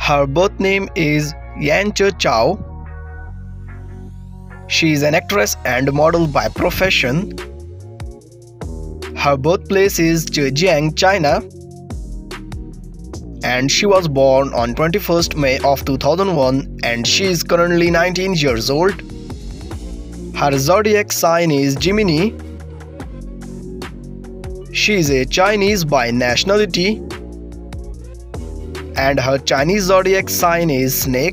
Her birth name is Yanche Chao. She is an actress and model by profession. Her birthplace is Zhejiang, China, and she was born on 21st May of 2001 and she is currently 19 years old. Her zodiac sign is Gemini. She is a Chinese by nationality and her Chinese zodiac sign is Snake.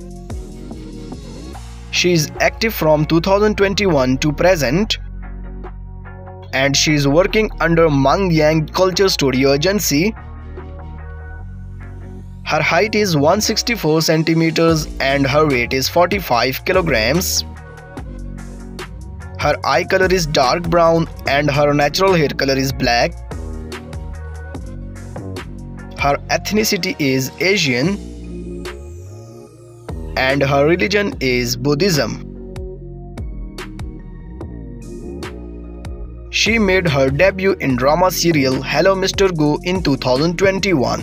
She is active from 2021 to present and she is working under Mang Yang Culture Studio Agency. Her height is 164 centimeters and her weight is 45 kilograms. Her eye color is dark brown and her natural hair color is black. Her ethnicity is Asian and her religion is Buddhism. She made her debut in drama serial Hello Mr. Go in 2021.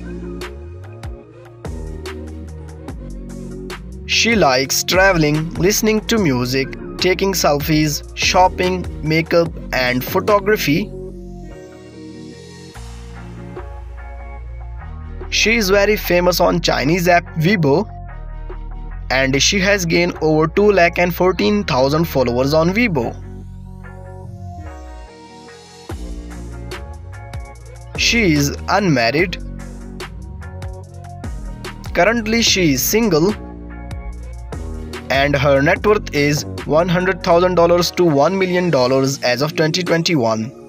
She likes traveling, listening to music, taking selfies, shopping, makeup and photography. She is very famous on Chinese app Weibo and she has gained over 2,14,000 followers on Weibo. She is unmarried. Currently she is single and her net worth is $100,000 to $1 million as of 2021.